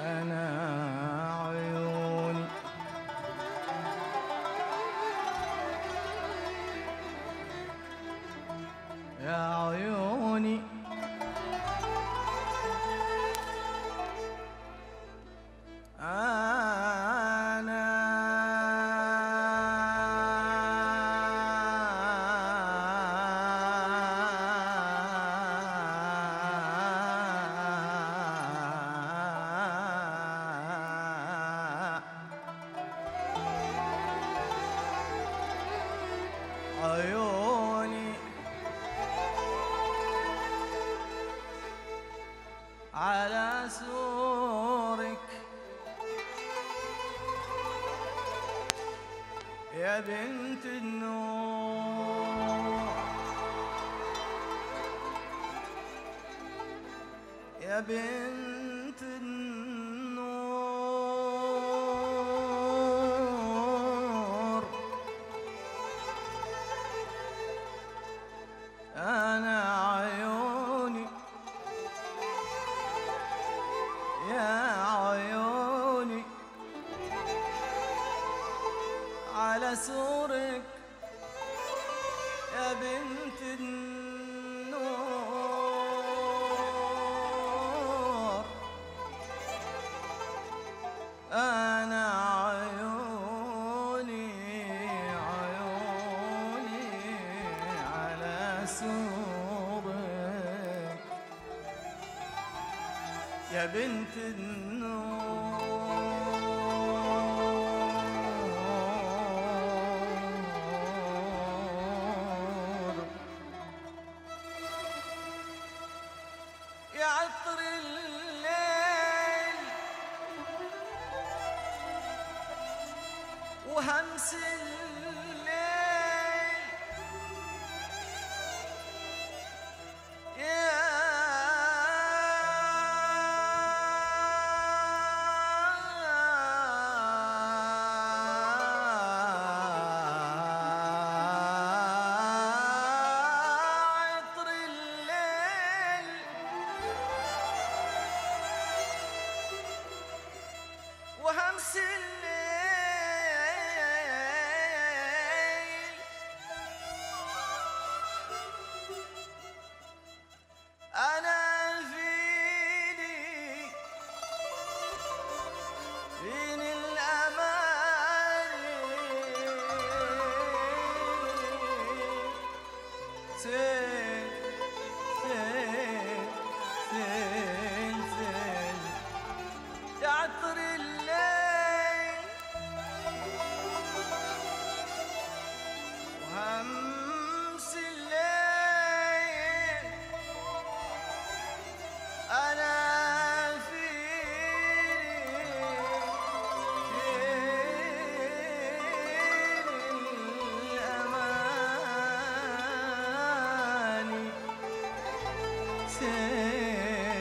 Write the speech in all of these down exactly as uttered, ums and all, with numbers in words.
أنا عيوني يا عيوني عيوني على سورك يا بنت النور يا بنت النور أنا عيوني يا عيوني على سورك يا بنت النور أنا عيوني عيوني على سورك يا بنت النور يا عطر الليل وهمس الليل يا وهمس الليل أنا فيني فيني الأماني سيل سيل سيل سيل يا عطر الليل وهمس الليل أنا فيني فيني الأماني سيل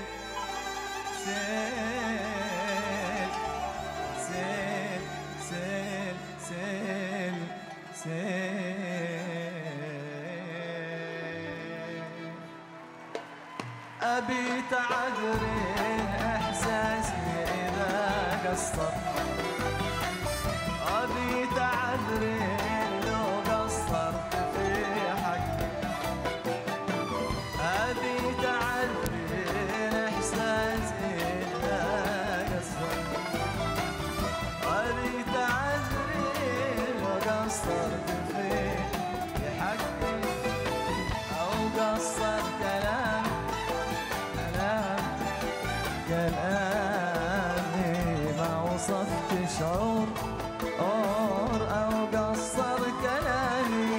سيل سيل سيل سيل سيل أبيت عذرين إحساسي إذا قصر أبيت عذرين لو قصرت في حقي أبيت عذرين إحساسي إذا قصر أبيت عذرين لو قصرت في حقي أو قصر كلام كلامي ما وصفت شعور أور أو قصر كلامي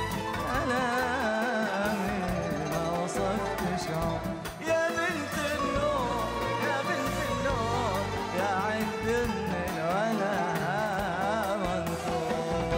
كلامي ما وصفت شعور يا بنت النور يا بنت النور يا عد من الولا منثور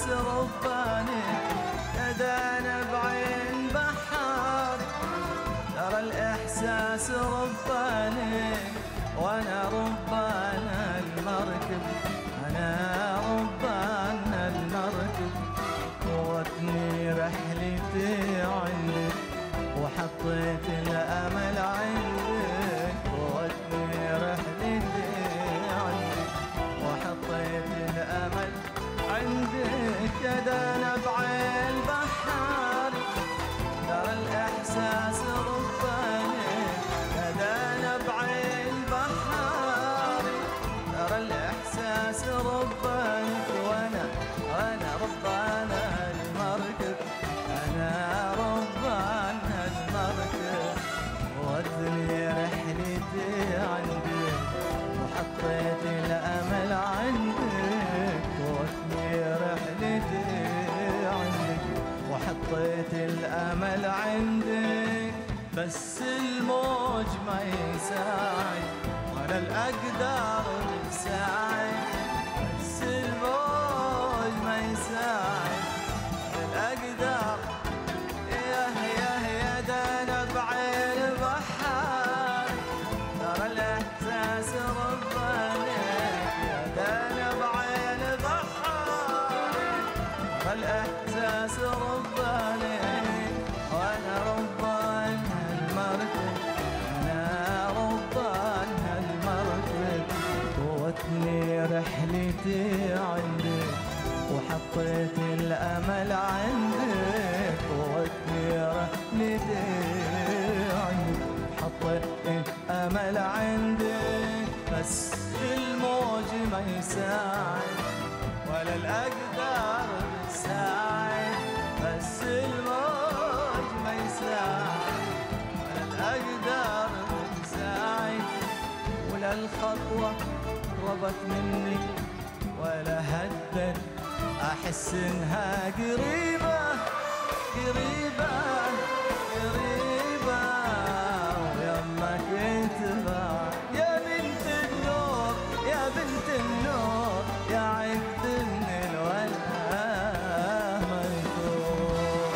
الإحساس رباني، يدانا بعين بحار. ترى الإحساس رباني وأنا ربان المركب، أنا ربان المركب. قوتني رحلتي عندك وحطيت الأمل عندك، قوتني رحلتي عندك وحطيت الأمل عندك. يدانا بعين بحار، ترى الإحساس رباني، يدانا بعين بحار. ترى الإحساس رباني وأنا وأنا ربان المركب، أنا ربان المركب. ودني رحلتي عندك وحطيت الأمل عندك، ودني رحلتي عندك وحطيت الأمل عندك. بس الموج ما يساعد ولا الأقدار تساعد، بس الموج ما يساعد ولا الأقدار. ياه ياه يدانا بعين بحار، ترى الإحساس رباني، يدانا بعين بحار. ترى الإحساس رباني وأنا ربان المركب، أنا ربان المركب. قوتني رحلتي عندك وحطيت الأمل عندك، قوتني رحلتي عندك حطيت الأمل عندك. بس الموج ما يساعد ولا الأقدار تساعد، بس الموج ما يساعد ولا الأقدار تساعد. ولا الخطوة قربت مني ولا هدت، أحس إنها قريبة قريبة قريبة ويمك يتبع. يا بنت النور يا بنت النور يا عد من الولا منثور.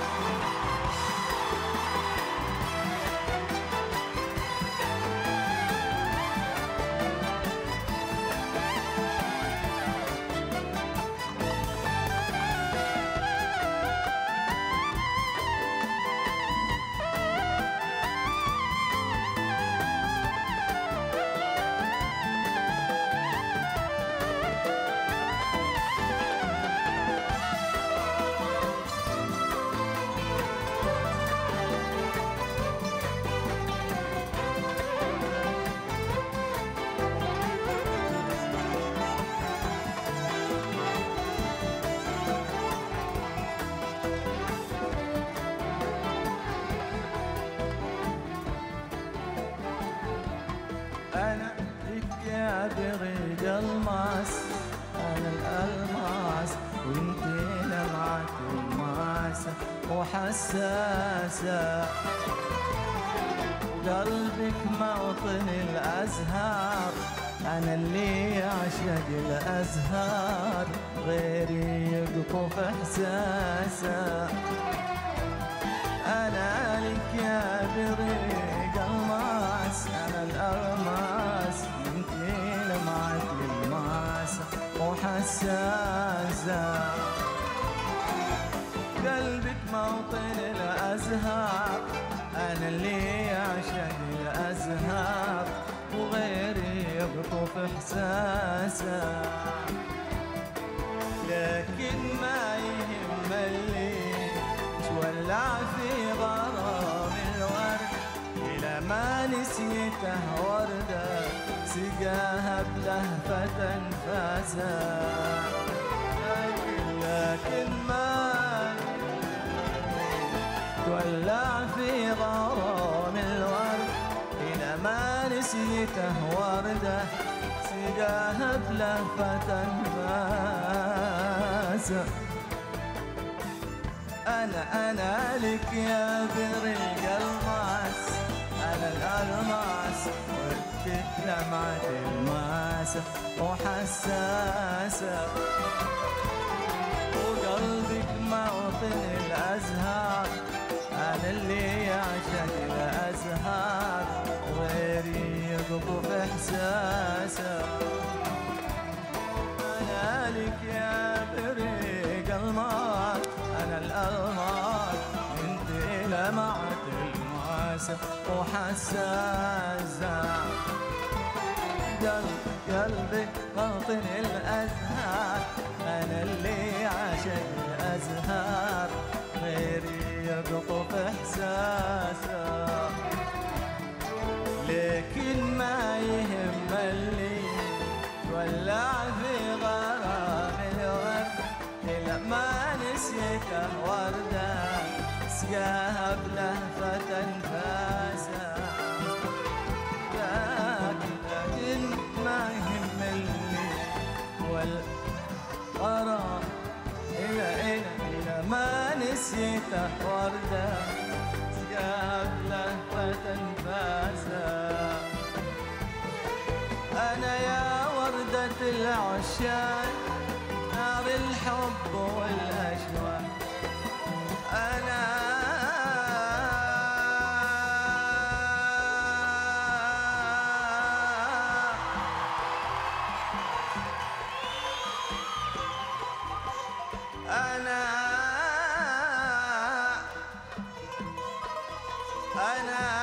أنا لك يا بريد الماس، أنا الألماس وانتي لمعة الماسة وحساسة. قلبك موطن الأزهار، أنا اللي يعشق الأزهار غيري يقطف إحساسه. أنا لك يا بريق الماس، أنا الألماس انتي لمعة الماسة وحساسة. قلبك موطن الأزهار، أنا اللي يعشق الأزهار وغيري يقطف إحساسه. لكن ما يهم اللي تولع في غرام الورد، إلى ما نسيته وردة سقاها بلهفة أنفاسه. لكن لكن ما تولع في غرام الورد، إلى ما نسيته وردة سقاها بلهفة أنفاسه. أنا أنا لك يا بريق الماس، أنا الألماس وانتك لمعة الماسة وحساسة. موطن الأزهار، أنا اللي يعشق الأزهار غيري يقطف إحساسه. أنا لك يا بريق المار، أنا الألمار انت لمعت المواسم وحساسة. قلب قلبي موطن الأزهار، أنا اللي عاشق الأزهار غيري يقطف إحساسه. لكن ما يهم اللي ولع في غرام الورد، إلى ما نسيته وردة سقاها بلهفة أنفاسه. لكن ما يهم اللي والغرام إلى إلى إلى ما نسيته وردة سقاها بلهفة أنفاسه. أنا يا وردة العشاق نار الحب والأشواق، أنا أنا أنا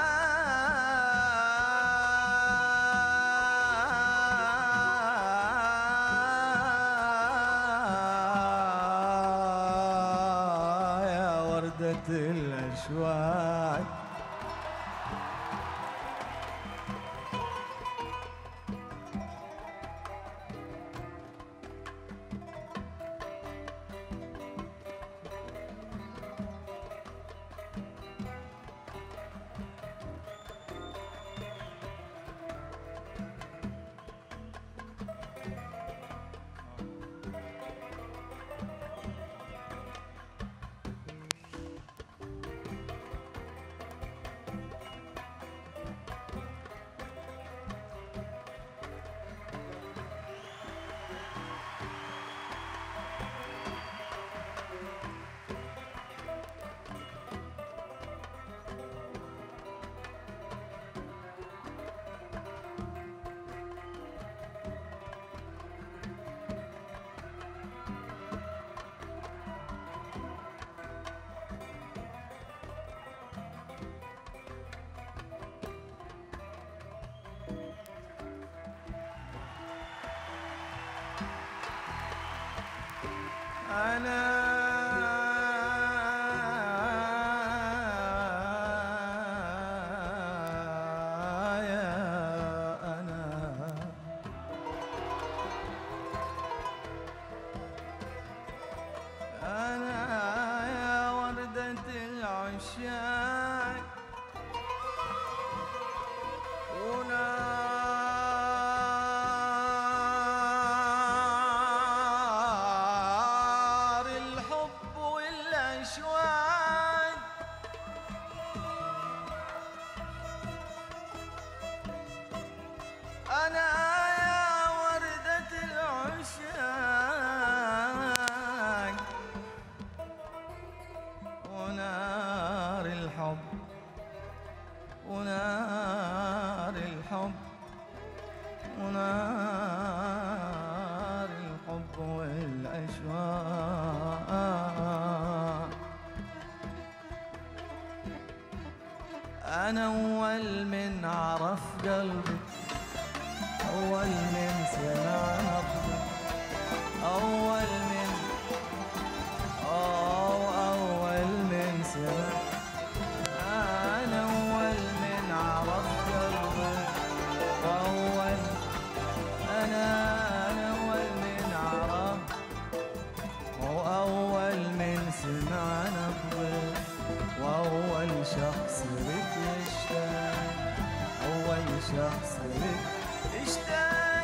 الأشواق. أنا يا أنا أنا يا وردة العشاق أنا يا وردة العشاق ونار الحب ونار الحب ونار الحب والأشواق. أنا أول من عرف قلبي، أول من سمع نبضي، أول من أو أول من سمع. أنا أول من عرف قلبي، وأول أنا أنا أول من عرف، وأول من سمع نبضي، وأول شخص بك يشتاق، أول شخص بك اشتاق.